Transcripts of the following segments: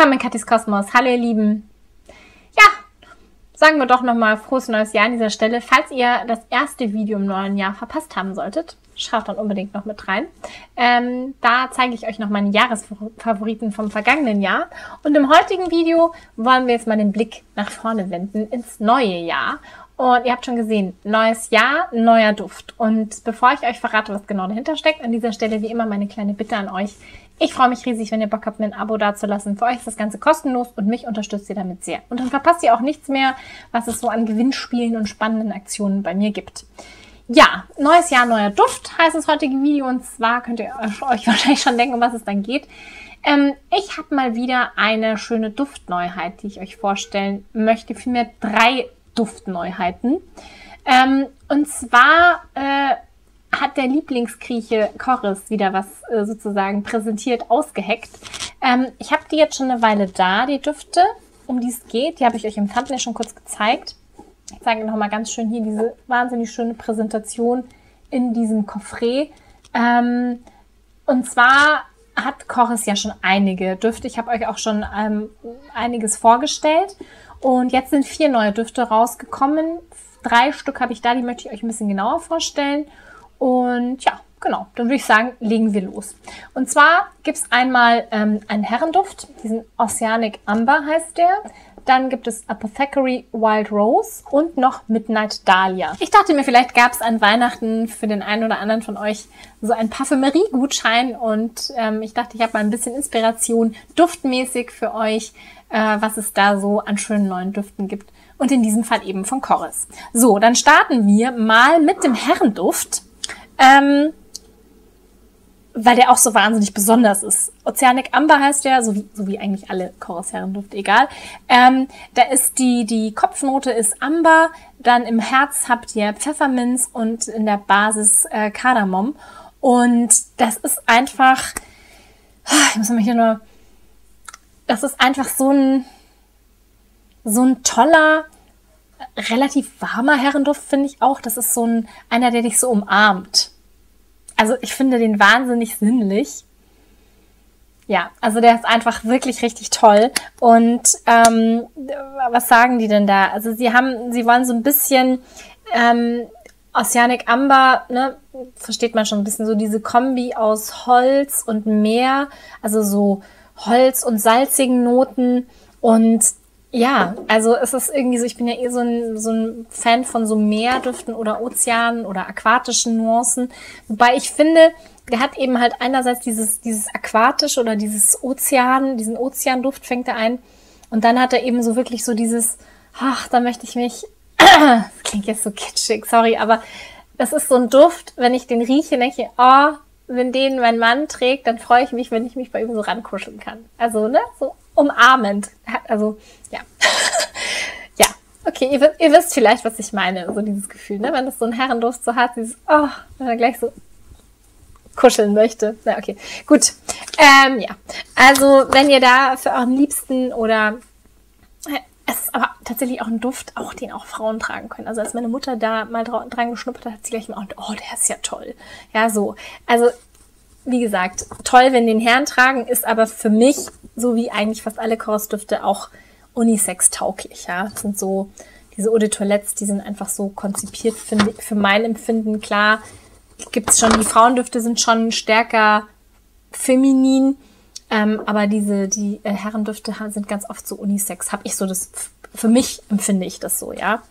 Willkommen in Kathis Kosmos. Hallo ihr Lieben. Ja, sagen wir doch nochmal frohes neues Jahr an dieser Stelle. Falls ihr das erste Video im neuen Jahr verpasst haben solltet, schaut dann unbedingt noch mit rein. Da zeige ich euch noch meine Jahresfavoriten vom vergangenen Jahr. Und im heutigen Video wollen wir jetzt mal den Blick nach vorne wenden ins neue Jahr. Und ihr habt schon gesehen, neues Jahr, neuer Duft. Und bevor ich euch verrate, was genau dahinter steckt, an dieser Stelle wie immer meine kleine Bitte an euch. Ich freue mich riesig, wenn ihr Bock habt, mir ein Abo dazulassen. Für euch ist das Ganze kostenlos und mich unterstützt ihr damit sehr. Und dann verpasst ihr auch nichts mehr, was es so an Gewinnspielen und spannenden Aktionen bei mir gibt. Ja, neues Jahr, neuer Duft heißt das heutige Video. Und zwar könnt ihr euch wahrscheinlich schon denken, um was es dann geht. Ich habe mal wieder eine schöne Duftneuheit, die ich euch vorstellen möchte. Vielmehr 3 Duftneuheiten. Und zwar hat der Lieblingsgrieche Corys wieder was sozusagen präsentiert, ausgeheckt. Ich habe die jetzt schon eine Weile da, die Düfte, um die es geht. Die habe ich euch im Thumbnail schon kurz gezeigt. Ich zeige noch mal ganz schön hier diese wahnsinnig schöne Präsentation in diesem Coffret. Und zwar hat Corys ja schon einige Düfte. Ich habe euch auch schon einiges vorgestellt. Und jetzt sind 4 neue Düfte rausgekommen. 3 Stück habe ich da, die möchte ich euch ein bisschen genauer vorstellen. Und ja, genau, dann würde ich sagen, legen wir los. Und zwar gibt es einmal einen Herrenduft, diesen Oceanic Amber heißt der. Dann gibt es Apothecary Wild Rose und noch Midnight Dahlia. Ich dachte mir, vielleicht gab es an Weihnachten für den einen oder anderen von euch so einen Parfümerie-Gutschein. Und ich dachte, ich habe mal ein bisschen Inspiration duftmäßig für euch, was es da so an schönen neuen Düften gibt. Und in diesem Fall eben von Corys. So, dann starten wir mal mit dem Herrenduft. Weil der auch so wahnsinnig besonders ist. Oceanic Amber heißt der, so wie eigentlich alle Corys Herrendüfte, egal. Da ist die Kopfnote ist Amber, dann im Herz habt ihr Pfefferminz und in der Basis Kardamom. Und das ist einfach, das ist einfach so ein toller, relativ warmer Herrenduft, finde ich auch. Das ist einer, der dich so umarmt. Also ich finde den wahnsinnig sinnlich. Ja, also der ist einfach wirklich richtig toll. Und was sagen die denn da? Also sie wollen so ein bisschen Oceanic Amber, ne, versteht man schon ein bisschen so diese Kombi aus Holz und Meer, also so Holz und salzigen Noten. Und ja, also es ist irgendwie so, ich bin ja so ein Fan von so Meerdüften oder Ozeanen oder aquatischen Nuancen. Wobei ich finde, der hat eben halt einerseits dieses aquatische oder diesen Ozeanduft fängt er ein. Und dann hat er eben so wirklich so dieses, da möchte ich mich, das klingt jetzt so kitschig, sorry, aber das ist so ein Duft, wenn ich den rieche, denke ich, wenn den mein Mann trägt, dann freue ich mich, wenn ich mich bei ihm so rankuscheln kann. Also, ne, so umarmend. Also, ja. Ja, okay, ihr wisst vielleicht, was ich meine, so dieses Gefühl, ne? Wenn das so ein Herrenduft so hat, dieses, wenn er gleich so kuscheln möchte. Na, okay, gut. Ja, also, wenn ihr da für euren Liebsten oder es ist aber tatsächlich auch ein Duft, den auch Frauen tragen können. Also, als meine Mutter da mal dran geschnuppert hat sie gleich mal, der ist ja toll. Ja, so. Also, wie gesagt, toll, wenn den Herren tragen, ist aber für mich, so wie eigentlich fast alle Corys-Düfte, auch unisex-tauglich. Ja? Das sind so, diese Eau de Toilette, die sind einfach so konzipiert, finde ich, für mein Empfinden. Klar, gibt's schon, die Frauendüfte sind schon stärker feminin, aber die Herrendüfte sind ganz oft so unisex. Für mich empfinde ich das so, ja.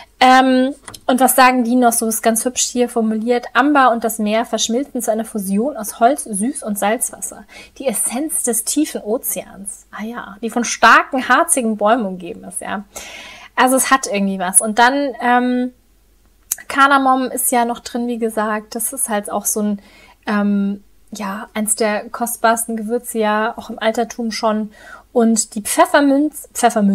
Und was sagen die noch? So ist ganz hübsch hier formuliert. Amber und das Meer verschmilzen zu einer Fusion aus Holz, Süß- und Salzwasser. Die Essenz des tiefen Ozeans. Die von starken, harzigen Bäumen umgeben ist, ja. Also es hat irgendwie was. Und dann Kardamom ist ja noch drin, wie gesagt. Das ist halt auch so ein, eins der kostbarsten Gewürze ja, auch im Altertum schon. Und die Pfefferminze,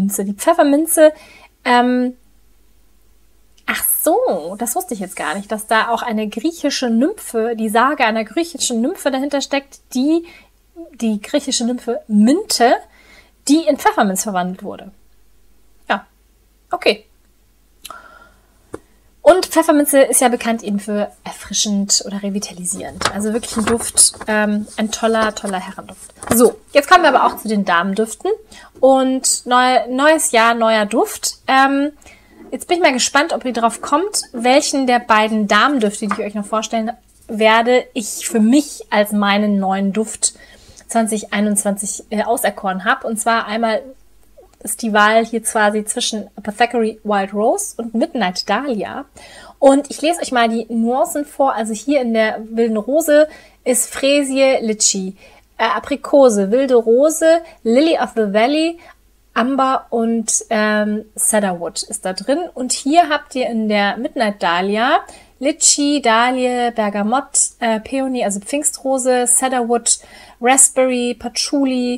ach so, das wusste ich jetzt gar nicht, dass da auch eine griechische Nymphe, die Sage einer griechischen Nymphe dahinter steckt, die griechische Nymphe Minte, die in Pfefferminz verwandelt wurde. Ja, okay. Und Pfefferminze ist ja bekannt eben für erfrischend oder revitalisierend. Also wirklich ein Duft, ein toller Herrenduft. So, jetzt kommen wir aber auch zu den Damendüften. Und neues Jahr, neuer Duft. Jetzt bin ich mal gespannt, ob ihr drauf kommt, welchen der beiden Damendüfte, die ich euch noch vorstellen werde, ich für mich als meinen neuen Duft 2021 auserkoren habe. Und zwar einmal ist die Wahl hier quasi zwischen Apothecary Wild Rose und Midnight Dahlia. Und ich lese euch mal die Nuancen vor. Also hier in der wilden Rose ist Freesie Litchi, Aprikose, wilde Rose, Lily of the Valley, Amber und Cedarwood ist da drin. Und hier habt ihr in der Midnight Dahlia Litchi, Dahlie, Bergamott, Peony, also Pfingstrose, Cedarwood, Raspberry, Patchouli,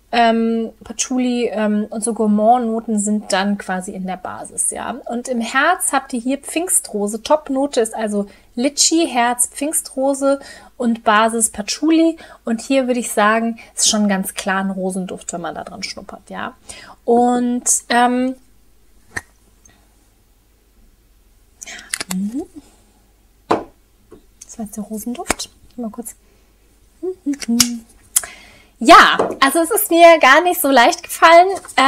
und so Gourmand-Noten sind dann quasi in der Basis, ja. Und im Herz habt ihr hier Pfingstrose. Top-Note ist also Litchi, Herz, Pfingstrose und Basis Patchouli. Und hier würde ich sagen, ist schon ganz klar ein Rosenduft, wenn man da dran schnuppert, ja. Und das war jetzt der Rosenduft. Mal kurz. Ja, also es ist mir gar nicht so leicht gefallen,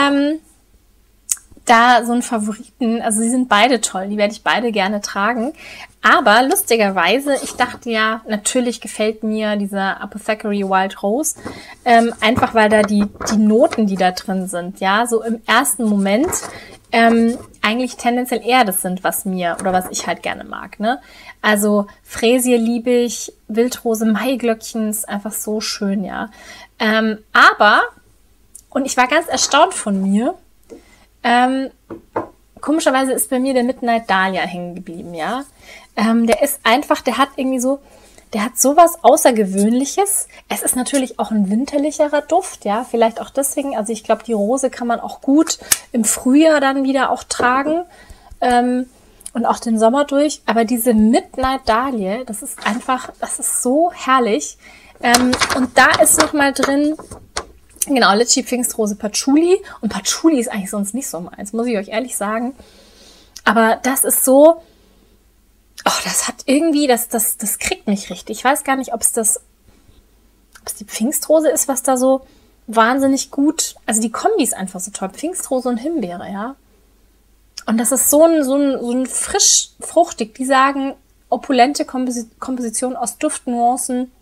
da so einen Favoriten, also sie sind beide toll, die werde ich beide gerne tragen, aber lustigerweise, ich dachte ja, natürlich gefällt mir dieser Apothecary Wild Rose, einfach weil da die Noten, die da drin sind, ja, so im ersten Moment eigentlich tendenziell eher das sind, was mir oder was ich halt gerne mag, ne? Also Freesie liebe ich, Wildrose, Maiglöckchen ist einfach so schön, ja. Aber, und ich war ganz erstaunt von mir, komischerweise ist bei mir der Midnight Dahlia hängen geblieben, ja. Der ist einfach, der hat sowas Außergewöhnliches. Es ist natürlich auch ein winterlicherer Duft, ja, vielleicht auch deswegen. Also ich glaube, die Rose kann man auch gut im Frühjahr dann wieder auch tragen und auch den Sommer durch. Aber diese Midnight Dahlia, das ist so herrlich. Und da ist noch mal drin, genau, Litchi, Pfingstrose, Patchouli. Und Patchouli ist eigentlich sonst nicht so meins, muss ich euch ehrlich sagen. Aber das ist so, das hat irgendwie, das kriegt mich richtig. Ich weiß gar nicht, ob es die Pfingstrose ist, was da so wahnsinnig gut, also die Kombi ist einfach so toll. Pfingstrose und Himbeere, ja. Und das ist so ein frisch, fruchtig, die sagen, opulente Komposition aus Duftnuancen,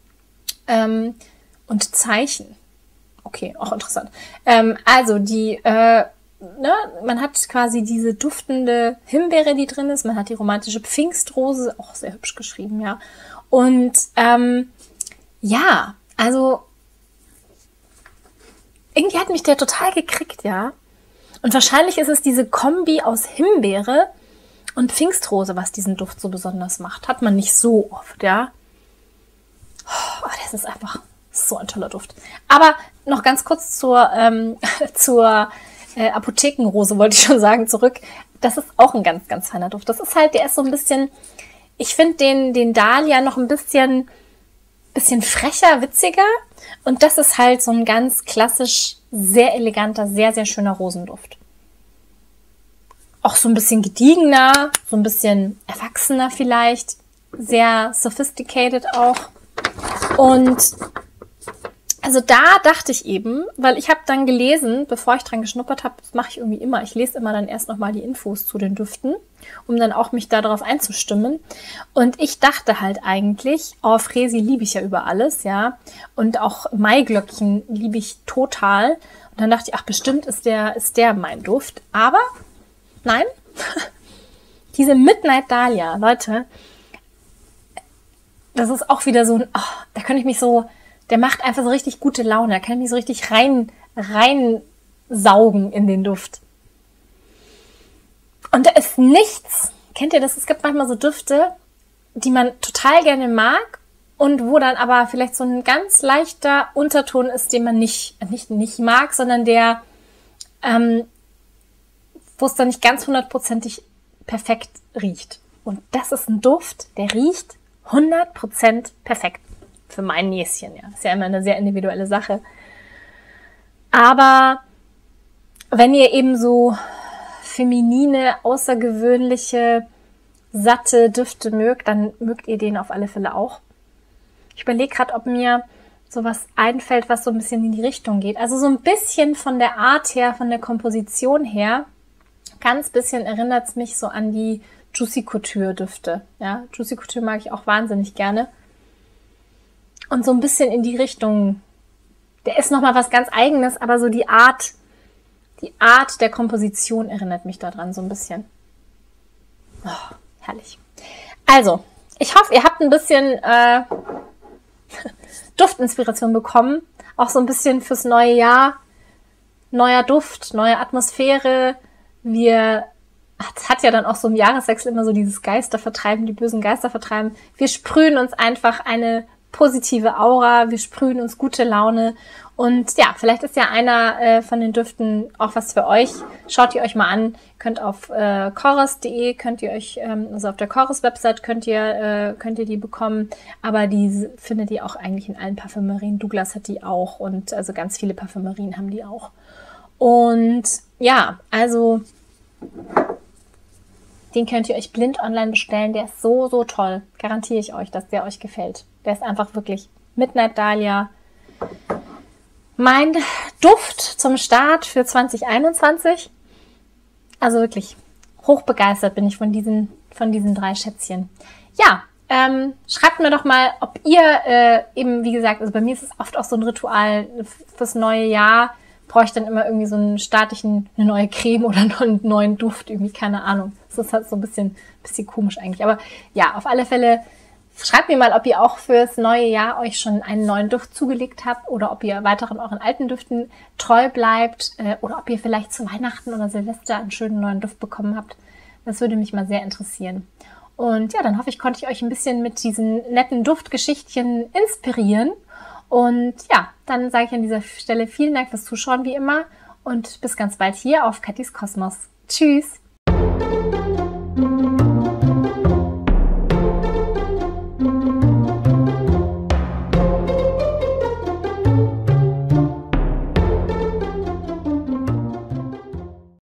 und Zeichen. Okay, auch interessant. Also man hat quasi diese duftende Himbeere, die drin ist. Man hat die romantische Pfingstrose, auch sehr hübsch geschrieben, ja. Und ja, also irgendwie hat mich der total gekriegt, ja. Und wahrscheinlich ist es diese Kombi aus Himbeere und Pfingstrose, was diesen Duft so besonders macht. Hat man nicht so oft, ja. Oh, das ist einfach so ein toller Duft. Aber noch ganz kurz zur Apothekenrose, wollte ich schon sagen, zurück. Das ist auch ein ganz, ganz feiner Duft. Das ist halt, der ist so ein bisschen, ich finde den Dahlia noch ein bisschen frecher, witziger. Und das ist halt so ein ganz klassisch, sehr eleganter, sehr, sehr schöner Rosenduft. Auch so ein bisschen gediegener, so ein bisschen erwachsener vielleicht. Sehr sophisticated auch. Und also da dachte ich eben, weil ich habe dann gelesen, bevor ich dran geschnuppert habe, das mache ich irgendwie immer, ich lese immer dann erst nochmal die Infos zu den Düften, um dann auch mich darauf einzustimmen. Und ich dachte halt eigentlich, Freesie liebe ich ja über alles, ja. Und auch Maiglöckchen liebe ich total. Und dann dachte ich, ach, bestimmt ist der mein Duft. Aber nein, diese Midnight Dahlia, Leute, das ist auch wieder so ein, da kann ich mich so, der macht einfach so richtig gute Laune, da kann ich mich so richtig reinsaugen in den Duft. Und da ist nichts, kennt ihr das? Es gibt manchmal so Düfte, die man total gerne mag und wo dann aber vielleicht so ein ganz leichter Unterton ist, den man nicht mag, sondern der, wo es dann nicht ganz 100%ig perfekt riecht. Und das ist ein Duft, der riecht 100% perfekt für mein Näschen, ja. Ist ja immer eine sehr individuelle Sache. Aber wenn ihr eben so feminine, außergewöhnliche satte Düfte mögt, dann mögt ihr den auf alle Fälle auch. Ich überlege gerade, ob mir sowas einfällt, was so ein bisschen in die Richtung geht. Also so ein bisschen von der Art her, von der Komposition her, ganz bisschen erinnert es mich so an die Juicy Couture Düfte. Ja, Juicy Couture mag ich auch wahnsinnig gerne. Und so ein bisschen in die Richtung, der ist nochmal was ganz Eigenes, aber so die Art der Komposition erinnert mich daran so ein bisschen. Oh, herrlich. Also, ich hoffe, ihr habt ein bisschen Duftinspiration bekommen. Auch so ein bisschen fürs neue Jahr. Neuer Duft, neue Atmosphäre. Es hat ja dann auch so im Jahreswechsel immer so dieses Geister vertreiben, die bösen Geister vertreiben. Wir sprühen uns einfach eine positive Aura, wir sprühen uns gute Laune. Und ja, vielleicht ist ja einer von den Düften auch was für euch. Schaut ihr euch mal an, könnt auf chorus.de, also auf der Chorus-Website könnt ihr die bekommen, aber die findet ihr auch eigentlich in allen Parfümerien. Douglas hat die auch und also ganz viele Parfümerien haben die auch. Und ja, also den könnt ihr euch blind online bestellen. Der ist so, so toll. Garantiere ich euch, dass der euch gefällt. Der ist einfach wirklich Midnight Dahlia. Mein Duft zum Start für 2021. Also wirklich hochbegeistert bin ich von diesen 3 Schätzchen. Ja, schreibt mir doch mal, ob ihr eben, wie gesagt, also bei mir ist es oft auch so ein Ritual fürs neue Jahr. Brauche ich dann immer irgendwie so eine neue Creme oder einen neuen Duft, irgendwie, keine Ahnung. Das ist halt so ein bisschen komisch eigentlich. Aber ja, auf alle Fälle, schreibt mir mal, ob ihr auch fürs neue Jahr euch schon einen neuen Duft zugelegt habt oder ob ihr weiterhin euren alten Düften treu bleibt oder ob ihr vielleicht zu Weihnachten oder Silvester einen schönen neuen Duft bekommen habt. Das würde mich mal sehr interessieren. Und ja, dann hoffe ich, konnte ich euch ein bisschen mit diesen netten Duftgeschichtchen inspirieren. Und ja, dann sage ich an dieser Stelle vielen Dank fürs Zuschauen wie immer und bis ganz bald hier auf Kathis Kosmos. Tschüss!